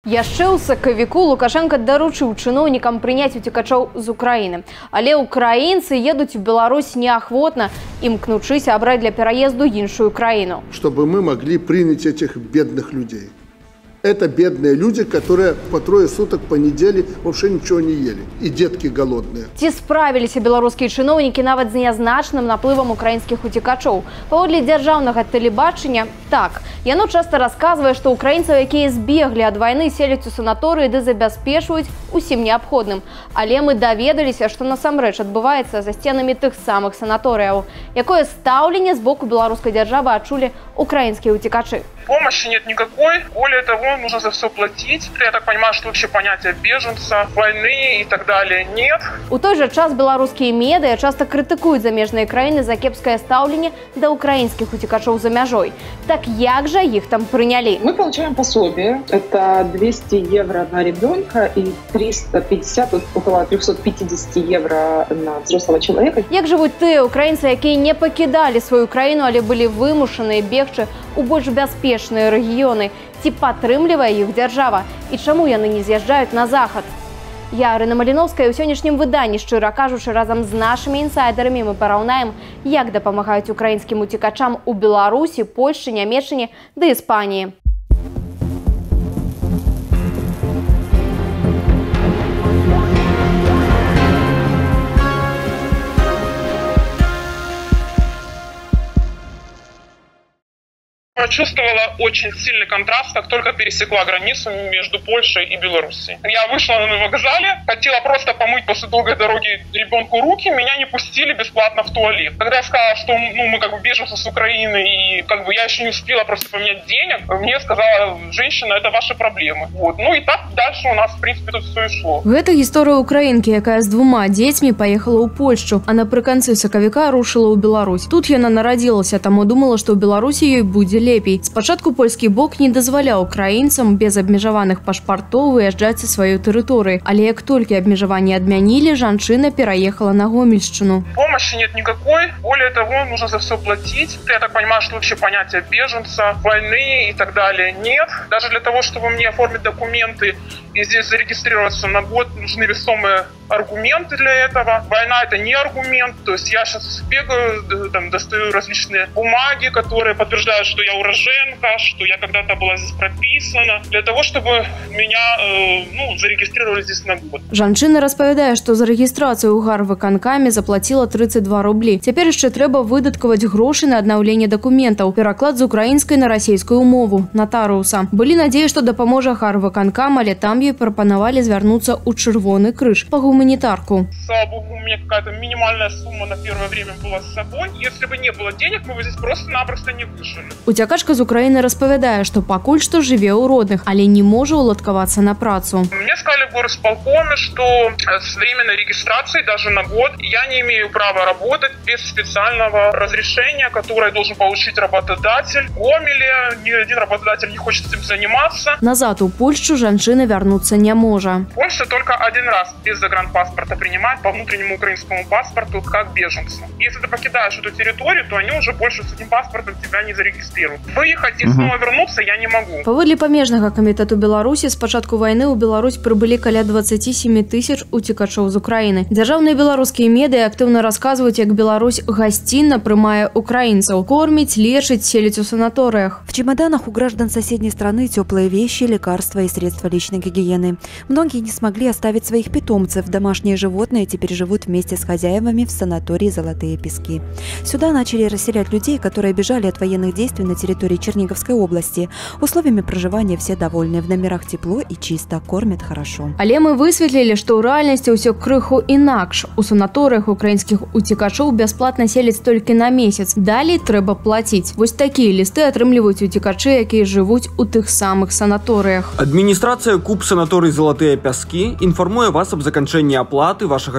Яшчэ ў сакавіку Лукашенко даручыў чыноўнікам прыняць уцекачоў з Украіны. Але украінцы едуць у Беларусь неахвотна, імкнучыся абраць для пераезду іншую краіну. Чтобы мы могли принять этих бедных людей. Это бедные люди, которые по 3 суток по неделе вообще ничего не ели. И детки голодные. Ці справіліся беларускія чыноўнікі нават з нязначным наплывам украінскіх уцекачоў? Паводле дзяржаўнага тэлебачання, так. Яно часта расказвае, што украінцаў, якія збеглі ад вайны, селяць у санаторыі ды забяспечваюць усім неабходным. Але мы даведаліся, што насамрэч адбываецца за сценамі тых самых санаторыяў. Якое стаўленне з боку беларускай дзяржавы адчулі украінскія уцекачы? Помощи нет никакой. Более того, нужно за все платить. Я так понимаю, что вообще понятия беженца, войны и так далее нет. У той же час беларускія медыа часто крытыкуюць замежныя краіны за кепскае стаўленне да украінскіх уцекачоў за мяжой. Так як жа іх там прынялі? Мы получаем пособие. Это 200 евро на ребенка и 350, около 350 евро на взрослого человека. Як жывуць тыя украінцы, якія не пакідалі сваю краіну, але былі вымушаныя бегчы у больш бяспечныя рэгіёны? Ці падтрымлівае іх дзяржава? І чаму яны не з'язджаюць на захад? Я, Арына Маліновская, у сённяшнім выданні, шчыра кажучы, разам з нашымі інсайдерамі мы параўнаем, як дапамагаюць украінскім уцекачам у Беларусі, Польшчы, Нямецчыне ды Іспаніі. Чувствовала очень сильный контраст, как только пересекла границу между Польшей и Белоруссией. Я вышла на вокзале, хотела просто помыть после долгой дороги ребенку руки, меня не пустили бесплатно в туалет. Когда я сказала, что мы как бы беженцы с Украины, и как бы я еще не успела просто поменять денег, мне сказала женщина, это ваши проблемы. Вот. Ну и так дальше у нас, в принципе, тут все и шло. Гэта гісторыя украінкі, якая з 2 дзецьмі паехала ў Польшчу, а напрыканцы сакавіка рушыла ў Беларусь. Тут яна нарадзілася, таму думала, што ў Беларусі ёй будзе лепей. Спачатку польскі бок не дазваляў украінцам без абмежаваных пашпартоў выязджаць са сваёй тэрыторыі. Але як толькі абмежаванні адмянілі, жанчына пераехала на Гомельшчыну. Помощи нет никакой. Более того, нужно за все платить. Я так понимаю, что вообще понятия беженца, войны и так далее нет. Даже для того, чтобы мне оформить документы и здесь зарегистрироваться на год, нужны весомые аргументы для этого. Война – это не аргумент. То есть я сейчас бегаю, там, достаю различные бумаги, которые подтверждают, что я уроженка, что я когда-то была здесь прописана, для того, чтобы меня зарегистрировали здесь на год. Жанчына распавядае, што за рэгістрацыю ў гарвыканкаме заплаціла 32 рублі. Цяпер яшчэ трэба выдаткаваць грошы на аднаўленне дакументаў, пераклад з украінскай на расійскую мову, натарыуса. Былі надзеі, што дапаможа гарвыканкам, але там ёй прапанавалі звярнуцца ў Чырвоны крыж па гуманітарку. Слава богу, у меня какая-то минимальная сумма на первое время была с собой. Если бы не было денег, мы бы здесь просто-напросто не выжили. Уцякачка з Украіны распавядае, што пакуль што жыве ў родных, але не можа уладкавацца на працу. Мне сказали в горосполкоме, что с временной регистрацией даже на год я не имею права работать без специального разрешения, которое должен получить работодатель. В Гомеле ни один работодатель не хочет этим заниматься. Назад у Польшчу жанчына вярнуцца не можа. Польша только один раз без загранпаспорта принимает по внутреннему украинскому паспорту как беженца. Если ты покидаешь эту территорию, то они уже больше с этим паспортом тебя не зарегистрируют. Выехать и снова вернуться я не могу. Паводле памежнага камітэту Беларусі, з пачатку вайны ў Беларусь прыбылі каля 27 тысяч уцекачоў з Украіны. Дзяржаўныя беларускія медыа актыўна расказваюць, як Беларусь гасцінна прымае украінцаў, корміць, лечыць, селіць у санаторыях. В чемоданах у граждан соседней страны теплые вещи, лекарства и средства личной гигиены. Многие не смогли оставить своих питомцев. Домашние животные теперь живут вместе с хозяевами в санатории «Золотые пески». Сюда начали расселять людей, которые бежали от военных действий на территории Черниговской области. Условиями проживания все довольны. В номерах тепло и чисто, кормят хорошо. Але мы высветлілі, што ў рэальнасці ўсё крыху інакш. У санаторыях украінскіх уцекачоў бясплатна селяць толькі на месяц. Далей трэба плаціць. Вось такія лісты атрымліваюць уцекачы, якія жывуць у тых самых санаторыях. Адміністрацыя КУП санаторый «Золотые пяски» інфармуе вас аб заканчэнні аплаты вашага перабывання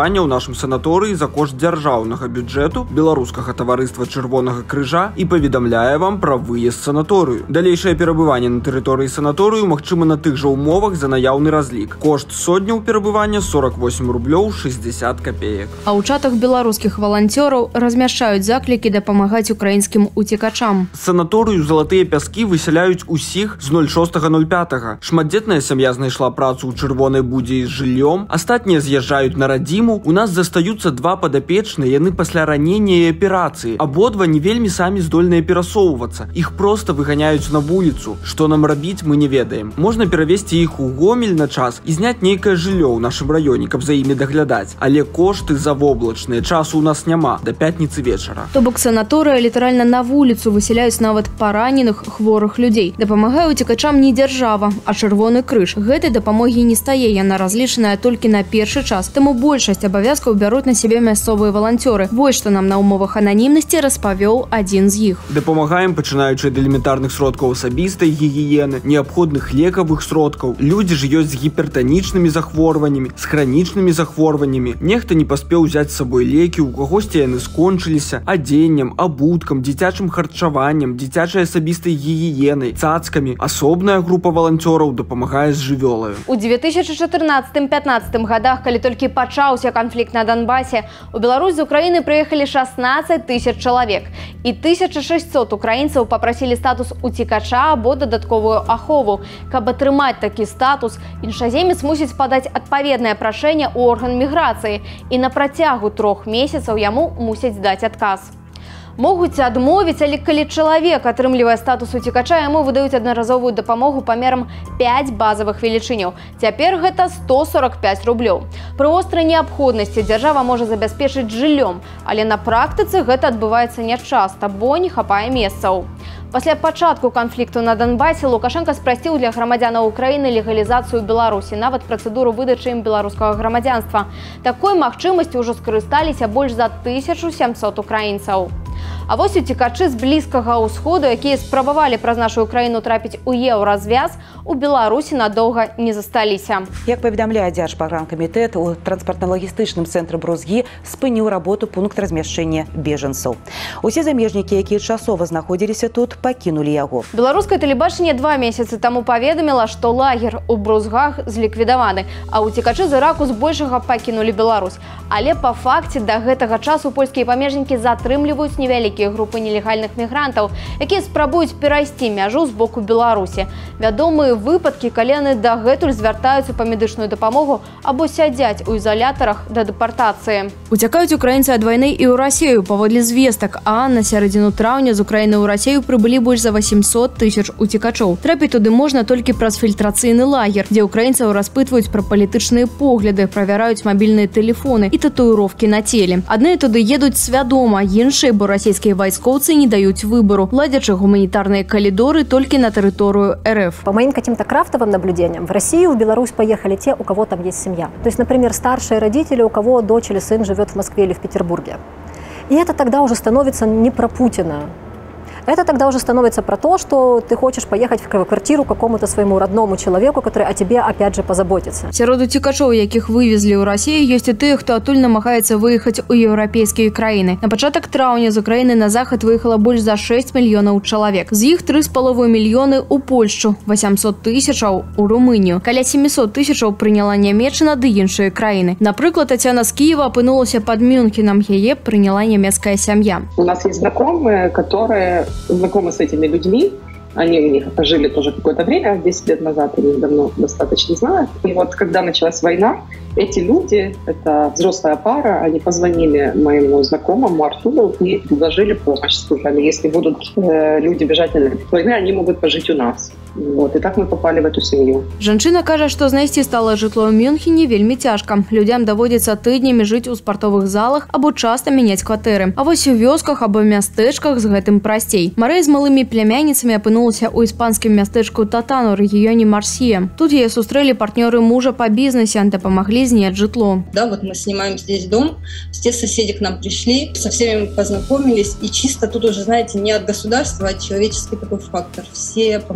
пражывання ў нашым санаторыі за кошт дзяржаўнага бюджэту беларускага таварыства Чырвонага крыжа і паведамляе вам пра выезд санаторыю. Далейшае перабыванне на тэрыторыі санаторыю магчыма на тых жа ўмовах за наяўны разлік. Кошт сотняў перабывання 48 рублёў 60 копеек. А ў чатах беларускіх валанцёраў размяшчаюць заклікі дапамагаць украінскім уцекачам. З санаторыю «Залатыя пяскі» высяляюць усіх з 06.05. Шматдзетная сям'я знайшла працу ў Чырвонай Будзе з жыллём, астатнія з'язджаюць на радзіму. У нас застаюцца два падапечныя, яны пасля ранення і аперацыі. Абодва не вельмі самі здольныя перасоўвацца. Іх проста выганяюць на вуліцу. Што нам рабіць, мы не ведаем. Можна перавесці іх у Гомель на час і зняць нейкае жыллё ў нашым раёне, каб за імі даглядаць. Але кошты завоблачныя, часу у нас няма, да пятніцы вечара. То бок санаторыя літаральна на вуліцу высяляюць нават параненых, хворых людзей. Дапамагае уцекачам не дзяржава, а Чырвоны крыж. Гэтай дапамогі не стае, яна разлічаная толькі на першы час. Таму большасць абавязкаў бяруць на сябе мясцовыя валанцёры. Вось што нам на умовах ананімнасці распавёў адзін з іх. Дапамагаем, пачынаючы ад элементарных сродкаў асабістай гігіены, неабходных лекавых сродкаў. Людзі ж ёсць з гіпертанічнымі захворваннямі, з хранічнымі захворваннямі. Нехта не паспеў узяць з сабой лекі, у кагосьці яны скончыліся, адзеннем, абуткам, дзіцячым харчаваннем, дзіцячай асабістай гігіенай, цацкамі. Асобная група валанцёраў дапамагае з жывёлаю. У 2014-15 годах, калі толькі пачаўся канфлікт на Донбасе, у Беларусь з Украіны прыехалі 16 тысяч чалавек. І 1600 украінцаў папрасілі статус уцекача або дадатковую ахову. Каб атрымаць такі статус, іншаземец мусіць падаць адпаведнае прашэнне ў орган міграцыі, і на працягу 3 месяцаў яму мусяць даць адказ. Могуць адмовіць, але калі чалавек атрымлівае статус уцекача, яму выдаюць аднаразовую дапамогу памерам 5 базавых велічыняў. Цяпер гэта 145 рублёў. Пры острай неабходнасці дзяржава можа забяспечыць жыллём, але на практыцы гэта адбываецца нячаста, бо не хапае месцаў. Пасля пачатку канфлікту на Донбасе Лукашенко спрасціў для грамадзянаў Украіны легалізацыю Беларусі, нават працэдуру выдачы ім беларускага грамадзянства. Такой магчымасцю ўжо скарысталіся больш за 1700 украінцаў. А вось уцекачы з Блізкага ўсходу, якія спрабавалі праз нашу краіну трапіць у еўразвяз, у Беларусі надоўга не засталіся. Як паведамляе Дзяржпраграмкамітэт, у транспартна-лагістычным цэнтры Брузгі спыніў работу пункт размяшчэння бежанцаў. Усе замежнікі, якія часова знаходзіліся тут, пакінулі яго. Беларускае тэлебачанне 2 месяцы таму паведаміла, што лагер у Брузгах зліквідаваны, а уцекачы з Іраку збольшага пакінулі Беларусь. Але па факце да гэтага часу польскія памежнікі затрымліваюць невялікія групы нелегальных мігрантаў, якія спрабуюць перайсці мяжу з боку Беларусі. Вядомыя выпадкі, калі яны дагэтуль звяртаюцца па медычную дапамогу або сядзяць у ізалятарах да дэпартацыі. Уцякаюць украінцы ад вайны і ў Расею паводле звестак, а на сярэдзіну траўня з Украіны ў Расею прыбылі больш за 800 тысяч уцекачоў. Трапіць туды можна толькі праз фільтрацыйны лагер, дзе украінцаў распытваюць пра палітычныя погляды, правяраюць мабільныя тэлефоны і татуіровкі на целе. Адны туды едуць свядома, іншыя, бо расійскія вайскоўцы не даюць выбору, ладзячы гуманітарныя калідоры толькі на тэрыторыю РФ. По моим каким-то крафтовым наблюдениям, в Россию, в Беларусь поехали те, у кого там есть семья. То есть, например, старшие родители, у кого дочь или сын живет в Москве или в Петербурге. И это тогда уже становится не про Путина. Это тогда уже становится про то, что ты хочешь поехать в квартиру какому-то своему родному человеку, который о тебе опять же позаботится. Сярод уцекачоў, якіх вывезлі ў Расію, ёсць і тыя, хто адтуль намагаецца выехаць у еўрапейскія краіны. На пачатак траўня з Украіны на захад выехала больш за 6 мільёнаў чалавек. З іх 3,5 мільёны ў Польшчу, 800 тысячаў у Румынію. Каля 700 тысячаў прыняла Нямецчына ды іншыя краіны. Напрыклад, Тацяна з Киева апынулася пад Мюнхенам, яе прыняла нямецкая сям'я. У нас есть знакомые, которые знакомы с этими людьми. Они у них жили тоже какое-то время, 10 лет назад, они давно достаточно знают. И вот когда началась война, эти люди, это взрослая пара, они позвонили моему знакомому Артуру и предложили помощь. Сказали, если будут люди бежать от войны, они могут пожить у нас. Вот, и так мы попали в эту семью. Жанчына кажа, што знайсці стала жытло ў Мюнхене вельмі цяжка. Людям даводзіцца тыднямі жыць у спартовых залах або часта мяняць кватэры. А вось у вёсках або мястэчках з гэтым прасцей. Марыя з малымі плямянніцамі апынулася ў іспанскім мястэчку Татану, рэгіёне Марсія. Тут яе сустрэлі партнёры мужа па бізнесе, дапамаглі зняць жытло. Да, вот мы снимаем здесь дом, все соседи к нам пришли, со всеми познакомились, и чисто тут уже, знаете, не от государства, а человеческий такой фактор. Все помогают,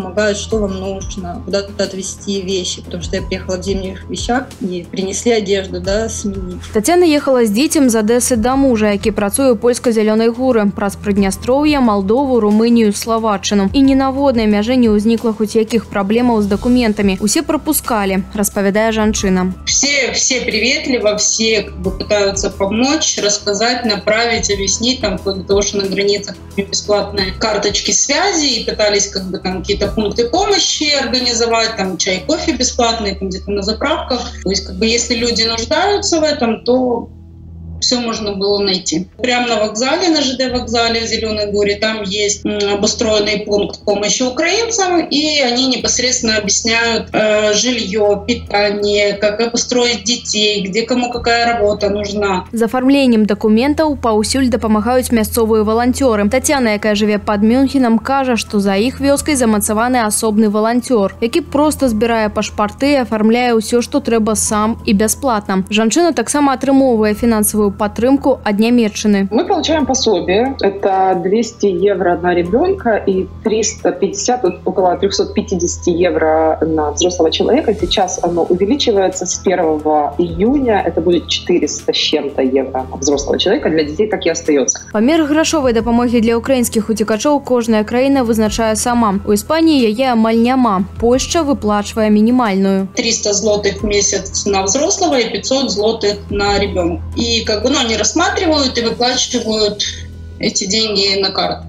что вам нужно, куда-то отвезти вещи, потому что я приехала в зимних вещах и принесли одежду, да, сменить. Тетяна ехала з дзіцем з Адэсы да мужа, які працуе ў польска-зялёнай горы, праз Прыднястроўе, Малдову, Румынію, Словаччыну. І ні на воднай мяжы не ўзнікла хоць якіх праблемаў з дакументамі. Усе пропускали, распавядае жанчына. Все приветливо, все как бы пытаются помочь, рассказать, направить, объяснить, там, вплоть до того, что на границах бесплатные карточки связи, и пытались как бы там какие-то пункты помощи организовать, там чай, кофе бесплатные, там где-то на заправках. То есть как бы если люди нуждаются в этом, то все можно было найти. Прямо на вокзале, на ЖД вокзале в Зеленой Горе, там есть обустроенный пункт помощи украинцам, и они непосредственно объясняют жилье, питание, как обустроить детей, где кому какая работа нужна. З афармленнем дакументаў паўсюль дапамагаюць мясцовыя валанцёры. Тацяна, якая жыве пад Мюнхенам, кажа, што за іх вёскай замацаваны асобны валанцёр, які проста збірае пашпарты і афармляе ўсё, што трэба сам і бясплатна. Жанчына таксама атрымоўвае фінансавую поддержку от Немеччины. Мы получаем пособие. Это 200 евро на ребенка и 350, около 350 евро на взрослого человека. Сейчас оно увеличивается с 1 июня. Это будет 400 с чем-то евро на взрослого человека. Для детей так и остается. Памер грашовай дапамогі для украінскіх уцекачоў кожная краіна вызначае сама. У Іспаніі яе амаль няма. Польшча выплачвае мінімальную. 300 злотых в месяц на взрослого и 500 злотых на ребенка. И как бы они рассматривают и выплачивают эти деньги на карту.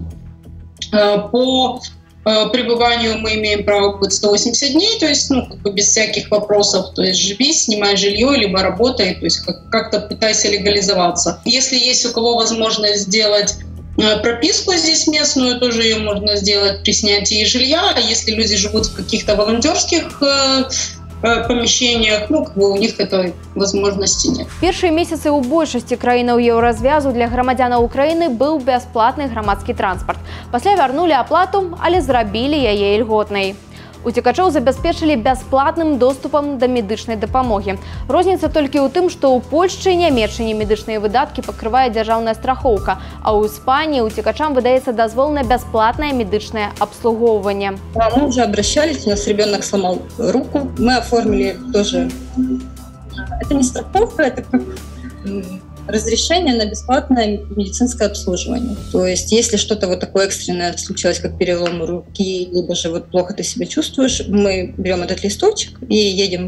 По пребыванию мы имеем право быть 180 дней, то есть как бы без всяких вопросов, то есть живи, снимай жилье, либо работай, то есть как-то пытайся легализоваться. Если есть у кого возможность сделать прописку здесь местную, тоже ее можно сделать при снятии жилья. А если люди живут в каких-то волонтерских помещениях, как бы у них этой возможности нет. Першыя месяцы ў большасці краінаў еўразвязу для грамадзянаў Украіны быў бясплатны грамадскі транспарт. Пасля вярнулі аплату, але зрабілі яе ільготнай. Уцекачоў забяспечылі бясплатным доступам да медычнай дапамогі. Розніца толькі ў тым, што ў Польшчы і Нямецчыне медычныя выдаткі пакрывае дзяржаўная страхоўка, а ў Іспаніі уцекачам выдаецца дазвол на бясплатнае медычнае абслугоўванне. Мы уже обращались, у нас ребенок сломал руку, мы оформили тоже. Это не страховка, это как разрешение на бесплатное медицинское обслуживание. То есть, если что-то вот такое экстренное случилось, как перелом руки, либо же вот плохо ты себя чувствуешь, мы берем этот листочек и едем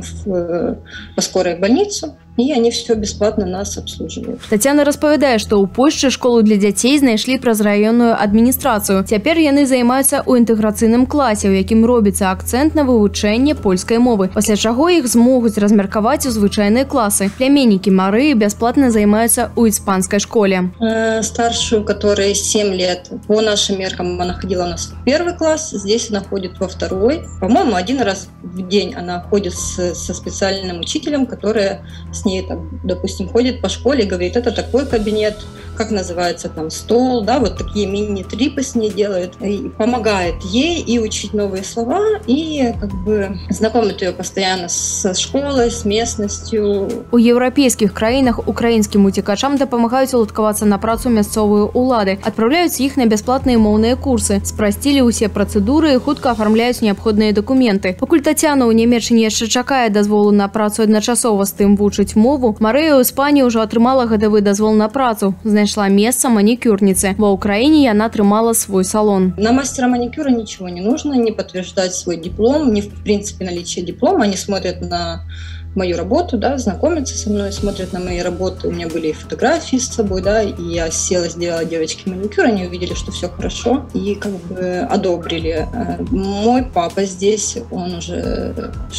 по скорой больницу, и они все бесплатно нас обслуживают. Тацяна распавядае, што ў Польшчы школу для дзяцей знайшлі праз раённую адміністрацыю. Цяпер яны займаюцца ў інтэграцыйным класе, у якім робіцца акцэнт на вывучэнне польскай мовы, пасля чаго іх змогуць размеркаваць у звычайныя класы. Пляменнікі Марыі бясплатна займаюцца ў іспанскай школе. Старшую, которой 7 лет, по нашим меркам она ходила у нас в 1 класс, здесь она ходит во 2. По-моему, 1 раз в день она ходит со специальным учителем, который с ней, там, допустим, ходит по школе и говорит, это такой кабинет, как называется там стол, да, вот такие мини-трипы с ней делает, и помогает ей и учить новые слова, и как бы знакомит ее постоянно со школой, с местностью. У еўрапейскіх краінах украінскім уцекачам дапамагаюць уладкавацца на працу мясцовыя улады, адпраўляюць іх на бясплатныя моўныя курсы, спрасцілі ўсе працэдуры і хутка афармляюць неабходныя дакументы. Пакуль Тацяна ў Нямецчыне яшчэ чакае дазволу на працу адначасова з тым вучыць мову, Марыя ў Іспаніі ўжо атрымала гадавы дазвол на працу, знайшла месца манікюрніцы. Ва Украине она атрымала свой салон. На мастера маникюра ничего не нужно, не подтверждать свой диплом, не в принципе наличие диплома. Они смотрят на мою работу, да, знакомятся со мной, смотрят на мои работы. У меня были и фотографии с собой, да, и я села, сделала девочке маникюр, они увидели, что все хорошо, и как бы одобрили. Мой папа здесь, он уже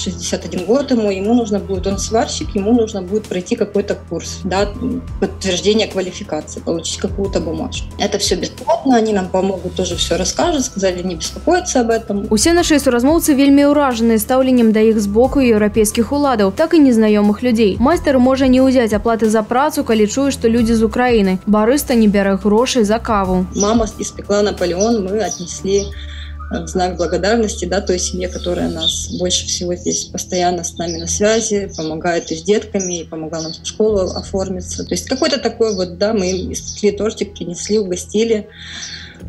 61 год, ему нужно будет, он сварщик, ему нужно будет пройти какой-то курс, да, подтверждение квалификации, получить какую-то бумажку. Это все бесплатно, они нам помогут, тоже все расскажут, сказали не беспокоиться об этом. Усе наши суразмоўцы вельмі ўражаныя стаўленнем да іх з боку еўрапейскіх уладаў, так і незнаёмых людзей. Майстар можа не ўзяць аплаты за працу, калі чуе, што людзі з Украіны. Барыста не бярэ грошай за каву. Мама испекла Наполеон, мы отнесли в знак благодарности, да, той семье, которая нас больше всего здесь постоянно с нами на связи, помогает и с детками, и помогала нам в школу оформиться. То есть какой-то такой вот, да, мы испекли тортик, принесли, угостили.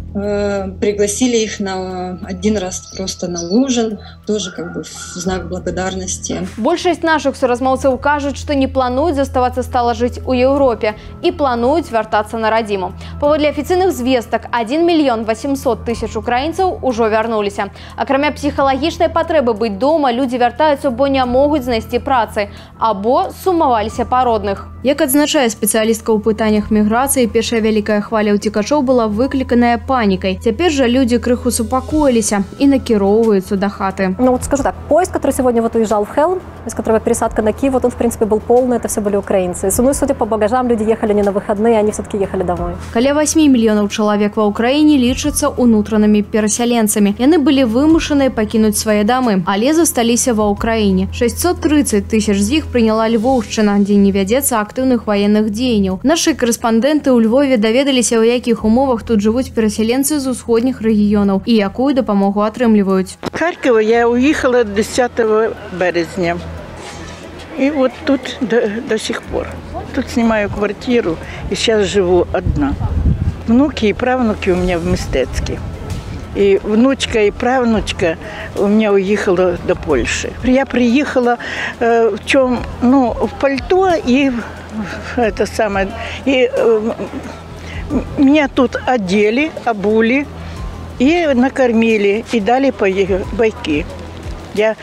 Пригласили их на один раз просто на ужин, тоже как бы в знак благодарности. Большасць нашых суразмоўцаў кажуць, што не плануюць заставацца стала жыць у Еўропе і плануюць вяртацца на радзіму. Паводле афіцыйных звестак, 1 мільён 800 тысяч украінцаў ужо вярнуліся. Акрамя псіхалагічнай патрэбы быць дома, людзі вяртаюцца, бо не могуць знайсці працы або сумаваліся па родных. Як адзначае спецыялістка ў пытаннях міграцыі, першая вялікая хваля ўцекачоў была выкліканая панікай. Цяпер жа людзі крыху супакоіліся і накіроўваюцца да хаты. Ну вот скажу так, поезд, который сегодня вот уезжал в Хелм, из которого пересадка на Киев, вот он в принципе был полный, это все были украинцы. Ну и судя по багажам, люди ехали не на выходные, они все-таки ехали домой. Каля 8 мільёнаў чалавек ва ўкраіне лічацца унутранымі перасяленцамі. Яны былі вымушаныя пакінуць свае дамы, але засталіся ва ўкраіне. 630 тысяч з іх прыняла Львоўшчына, дзе не вядзецца актыўных ваенных дзеянняў. Нашы карэспандэнты ў Львове даведаліся, у якіх умовах тут жывуць перасяленцы з усходніх рэгіёнаў і якую дапамогу атрымліваюць. Харькова я уехала 10 березня. И вот тут до сих пор. Тут снимаю квартиру и сейчас живу одна. Внуки и правнуки у меня в Мистецке. И внучка и правнучка у меня уехала до Польши. Я приехала в чем, ну, в пальто и это самое. И меня тут одели, обули и накормили, и дали пайки. Я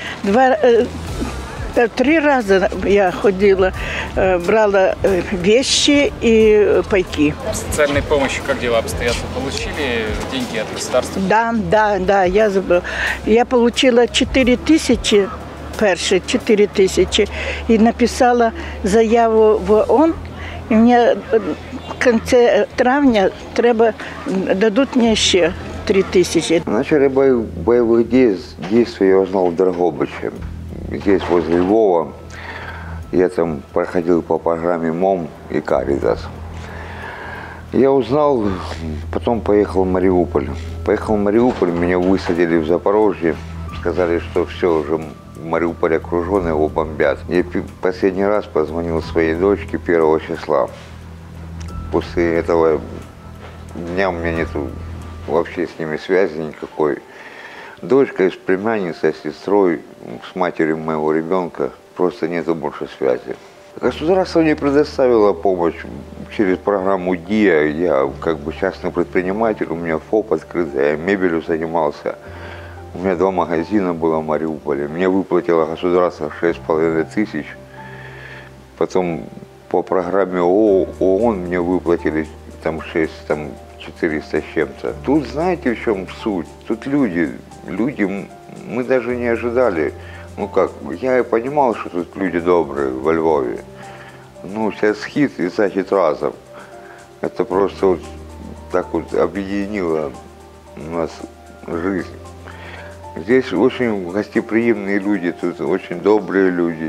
3 раза я ходила, брала вещи и пайки. Социальной помощи как дела обстоят? Получили деньги от государства? Да, я забыла. Я получила 4000, перші 4000, и написала заяву в ООН, и мне в конце травня дадут мне еще 3000. В начале боевых действий я узнал в Дрогобыче. Здесь, возле Львова. Я там проходил по программе МОМ и Каритас. Я узнал, потом поехал в Мариуполь. Поехал в Мариуполь, меня высадили в Запорожье. Сказали, что все, уже Мариуполь окружен, его бомбят. Я последний раз позвонил своей дочке 1 числа. После этого дня у меня нет вообще с ними связи никакой. Дочка с племянницей, с сестрой, с матерью моего ребенка просто нету больше связи. Государство мне предоставило помощь через программу ДИА. Я как бы частный предприниматель, у меня ФОП открыт, я мебелью занимался. У меня 2 магазина было в Мариуполе. Мне выплатило государство 6500. Потом по программе ООН мне выплатили там 400 с чем-то. Тут знаете, в чем суть? Тут люди, мы даже не ожидали. Ну как, я и понимал, что тут люди добрые во Львове. Ну, сейчас хит и захит разом. Это просто вот так вот объединило у нас жизнь. Здесь очень гостеприимные люди, тут очень добрые люди,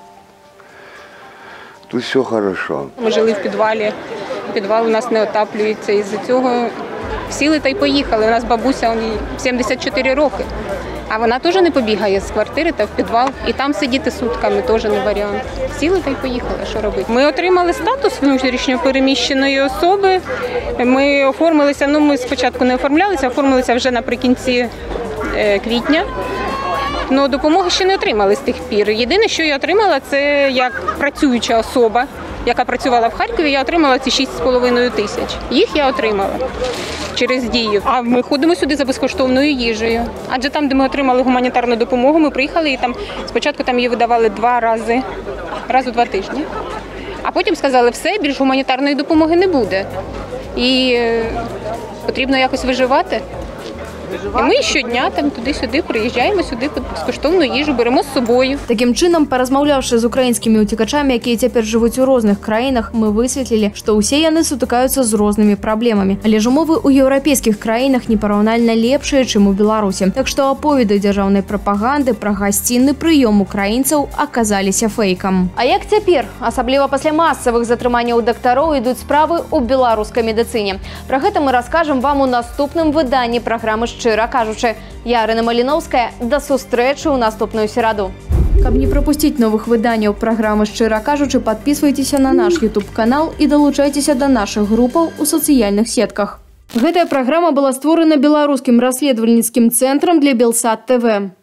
тут все хорошо. Ми жили в підвалі, підвал у нас не отаплюється, із-за цього сіли та й поїхали. У нас бабуся, їй 74 роки, а вона теж не побігає з квартири та в підвал, і там сидіти сутками теж не варіант. Сіли та й поїхали, що робити. Ми отримали статус внутрішньо переміщеної особи, ми оформилися, ну ми спочатку не оформлялися, оформилися вже наприкінці квітня. Но допомоги ще не отримали з тих пір. Єдине, що я отримала, це як працююча особа, яка працювала в Харкові, я отримала ці 6,5 тисяч. Їх я отримала через Дію. А ми ходимо сюди за безкоштовною їжею. Адже там, де ми отримали гуманітарну допомогу, ми приїхали і там спочатку там її видавали 2 рази, раз у 2 тижні. А потім сказали, все, більш гуманітарної допомоги не буде. І потрібно якось виживати. І ми щодня там туди-сюди приїжджаємо, сюди безкоштовну їжу беремо з собою. Таким чином, паразмаўляўшы з украінскімі уцекачамі, якія цяпер жывуць у розных краінах, мы высветлілі, што ўсе яны сутыкаюцца з рознымі праблемамі. Але ж умовы ў еўрапейскіх краінах непараўнальна лепшыя, чым у Беларусі. Так што аповеды дзяржаўнай прапаганды пра гасцінны прыём украінцаў аказаліся фэйкам. А як цяпер, асабліва пасля масавых затрыманняў дактароў, ідуць справы ў беларускай медыцыне? Пра гэта мы раскажам вам у наступным выданні праграмы «Шчыра кажучы». Я Арина Малиновская. До сустрэчы ў наступную сераду. Каб не пропусціць новых выданняў праграмы «Шчыра кажучы», подписывайтесь на наш YouTube канал і далучайцеся до наших групаў у сацыяльных сетках. Гэтая праграма была створана беларускім расследавальніцкім цэнтрам для Белсат ТВ.